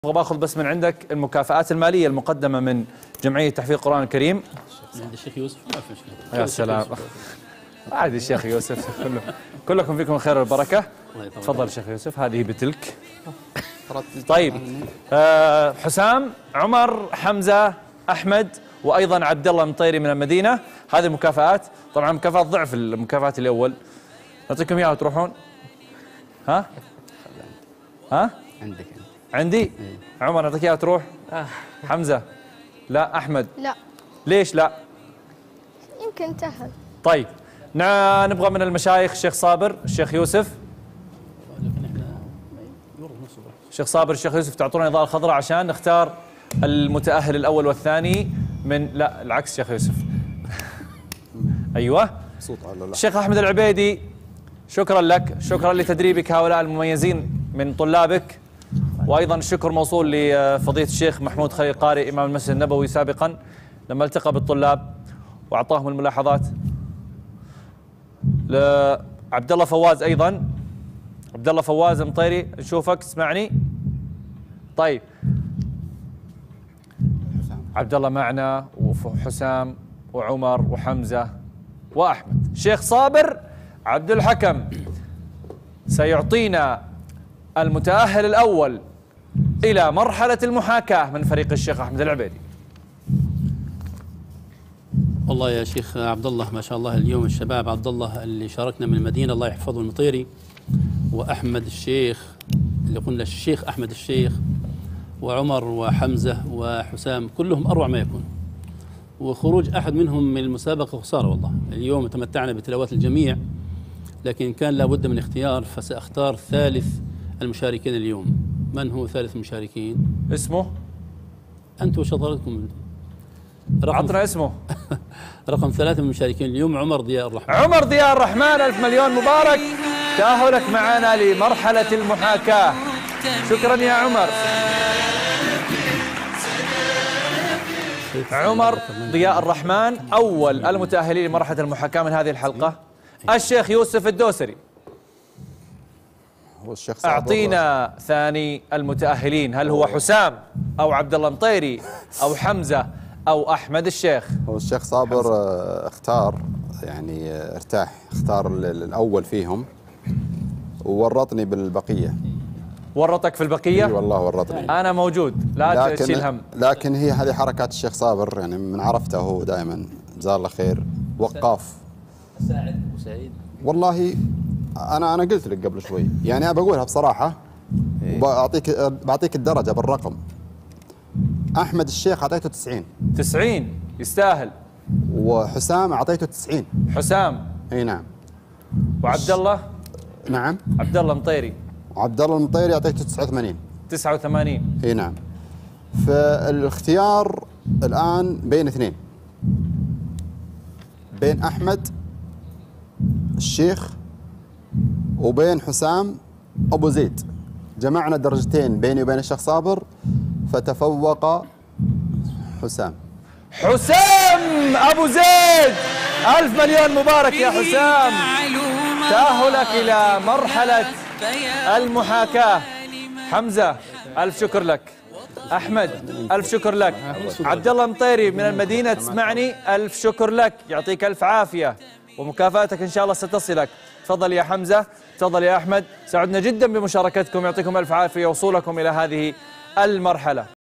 باخذ بس من عندك المكافآت المالية المقدمة من جمعية تحفيظ القرآن الكريم. عند الشيخ يوسف ما في مشكلة. يا سلام، عادي الشيخ يوسف، كلكم فيكم الخير والبركة. تفضل الشيخ يوسف، هذه بتلك. طيب حسام، عمر، حمزة، أحمد، وأيضا عبد الله المطيري من المدينة. هذه المكافآت، طبعا مكافآت ضعف المكافآت الأول. نعطيكم إياها وتروحون. ها؟ عندك عندي؟ عمر نعطيك إياها وتروح؟ حمزة؟ لا. أحمد؟ لا. ليش لا؟ يمكن تأهل. طيب نبغى من المشايخ الشيخ صابر، الشيخ يوسف. الشيخ صابر، الشيخ يوسف، تعطونا الإضاءة الخضراء عشان نختار المتأهل الأول والثاني من، لا العكس الشيخ يوسف. أيوه. الشيخ أحمد العبيدي، شكرا لك، شكرا لتدريبك هؤلاء المميزين من طلابك. وأيضا الشكر موصول لفضيلة الشيخ محمود خليل قاري إمام المسجد النبوي سابقا لما التقى بالطلاب وأعطاهم الملاحظات. لعبد الله فواز أيضا، عبد الله فواز المطيري، نشوفك تسمعني؟ طيب عبد الله معنا، وحسام وعمر وحمزة وأحمد. الشيخ صابر عبد الحكم سيعطينا المتأهل الأول إلى مرحلة المحاكاة من فريق الشيخ أحمد العبيدي. والله يا شيخ عبد الله ما شاء الله، اليوم الشباب عبد الله اللي شاركنا من المدينة الله يحفظه المطيري، وأحمد الشيخ اللي قلنا الشيخ أحمد الشيخ، وعمر وحمزة وحسام، كلهم أروع ما يكون. وخروج أحد منهم من المسابقة خسارة والله. اليوم تمتعنا بتلاوات الجميع، لكن كان لابد من اختيار، فسأختار ثالث المشاركين اليوم. من هو ثالث المشاركين؟ اسمه؟ أنتم وشطارتكم. عطنا اسمه. رقم 3 من المشاركين اليوم عمر ضياء الرحمن. عمر ضياء الرحمن، ألف مليون مبارك، تأهلك معنا لمرحلة المحاكاة. شكرا يا عمر. عمر ضياء الرحمن أول المتأهلين لمرحلة المحاكاة من هذه الحلقة. الشيخ يوسف الدوسري، أعطينا ثاني المتأهلين، هل هو حسام أو عبد الله المطيري أو حمزة أو أحمد الشيخ؟ هو الشيخ صابر اختار، يعني ارتاح، اختار الأول فيهم وورطني بالبقية. ورطك في البقية؟ اي والله ورطني. أنا موجود، لا تشيل هم. لكن هي هذه حركات الشيخ صابر، يعني من عرفته هو دائما جزاه الله خير وقاف. سعيد والله أنا قلت لك قبل شوي، يعني أنا بقولها بصراحة، بعطيك الدرجة بالرقم. أحمد الشيخ أعطيته 90. 90 يستاهل. وحسام أعطيته 90. حسام؟ اي نعم. وعبد الله؟ نعم. عبد الله المطيري؟ وعبد الله المطيري أعطيته 89. 89. اي نعم. فالاختيار الآن بين اثنين، بين أحمد الشيخ وبين حسام أبو زيد. جمعنا درجتين بيني وبين الشيخ صابر، فتفوق حسام. حسام أبو زيد، ألف مليون مبارك يا حسام، تأهلك إلى مرحلة المحاكاة. حمزة ألف شكر لك. أحمد ألف شكر لك. عبد الله المطيري من المدينة تسمعني، ألف شكر لك، يعطيك ألف عافية، ومكافأتك إن شاء الله ستصلك. تفضل يا حمزة، تفضل يا أحمد، سعدنا جدا بمشاركتكم، يعطيكم ألف عافية وصولكم إلى هذه المرحلة.